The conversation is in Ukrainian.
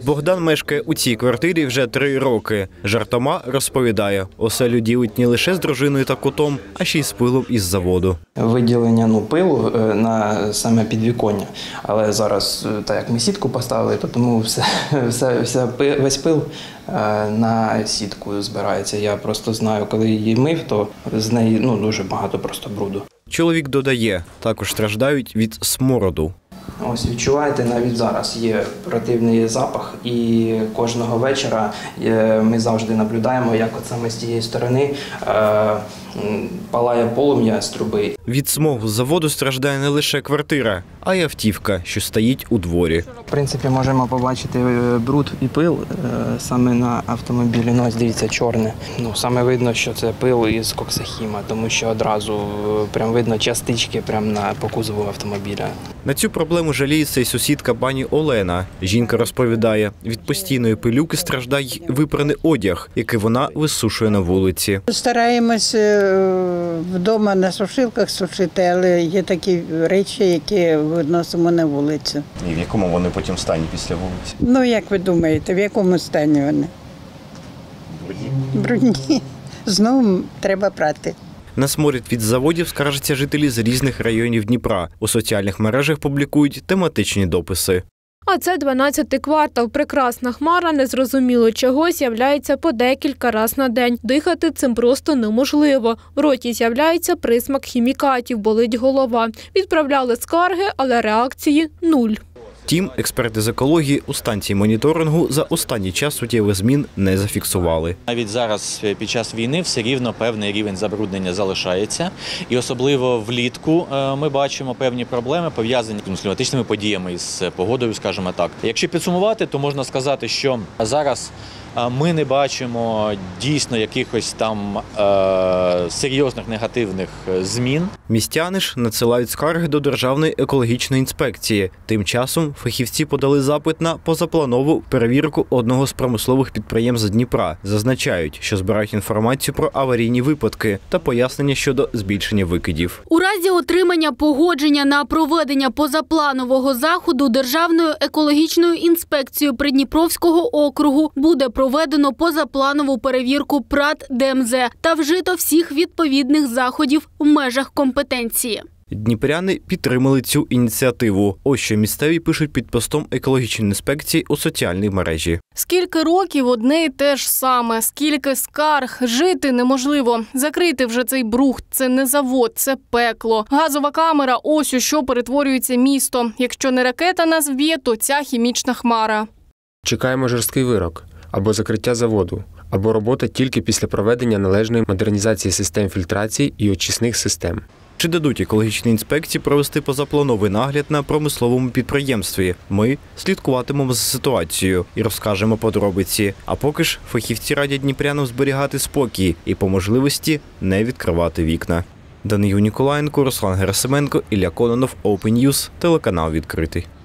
Богдан мешкає у цій квартирі вже 3 роки. Жартома розповідає, оселю ділить не лише з дружиною та котом, а ще й з пилом із заводу. Виділення пилу на саме підвіконня, але зараз, так як ми сітку поставили, то тому весь пил на сітку збирається. Я просто знаю, коли її мив, то з неї дуже багато просто бруду. Чоловік додає, також страждають від смороду. Ось відчуваєте, навіть зараз є противний запах, і кожного вечора ми завжди наблюдаємо, як от саме з тієї сторони палає полум'я з труби. Від смогу з заводу страждає не лише квартира, а й автівка, що стоїть у дворі. В принципі, можемо побачити бруд і пил саме на автомобілі. Ось дивіться, чорне. Саме видно, що це пил із коксахіма, тому що одразу прям видно частички по кузову автомобіля. На цю проблему жаліється й сусідка пані Олена. Жінка розповідає, від постійної пилюки страждає й випраний одяг, який вона висушує на вулиці. Стараємось вдома на сушилках сушити, але є такі речі, які виносимо на вулицю. І в якому вони потім стані після вулиці? Як ви думаєте, в якому стані вони? Брудні. Знову треба прати. На сморід від заводів скаржаться жителі з різних районів Дніпра. У соціальних мережах публікують тематичні дописи. А це 12-й квартал. Прекрасна хмара незрозуміло чого з'являється по декілька разів на день. Дихати цим просто неможливо. В роті з'являється присмак хімікатів, болить голова. Відправляли скарги, але реакції – нуль. Втім, експерти з екології у станції моніторингу за останній час суттєвих змін не зафіксували. Навіть зараз під час війни все рівно певний рівень забруднення залишається. І особливо влітку ми бачимо певні проблеми, пов'язані з кліматичними подіями, з погодою, скажімо так. Якщо підсумувати, то можна сказати, що зараз ми не бачимо дійсно якихось там серйозних негативних змін. Містяни ж надсилають скарги до Державної екологічної інспекції. Тим часом фахівці подали запит на позапланову перевірку одного з промислових підприємств Дніпра. Зазначають, що збирають інформацію про аварійні випадки та пояснення щодо збільшення викидів. У разі отримання погодження на проведення позапланового заходу Державною екологічною інспекцією Придніпровського округу буде проведено позапланову перевірку ПрАТ ДМЗ та вжито всіх відповідних заходів в межах компетенції. Дніпряни підтримали цю ініціативу. Ось що місцеві пишуть під постом екологічної інспекції у соціальній мережі. Скільки років одне і те ж саме, скільки скарг, жити неможливо. Закрити вже цей брухт, це не завод, це пекло. Газова камера – ось у що перетворюється місто. Якщо не ракета нас вб'є, то ця хімічна хмара. Чекаємо жорсткий вирок. Або закриття заводу, або робота тільки після проведення належної модернізації систем фільтрації і очисних систем. Чи дадуть екологічні інспекції провести позаплановий нагляд на промисловому підприємстві? Ми слідкуватимемо за ситуацією і розкажемо подробиці. А поки ж фахівці радять дніпрянам зберігати спокій і по можливості не відкривати вікна. Данию Ніколаєнко, Руслан Герасименко, Ілля Кононов, Open News, телеканал «Відкритий».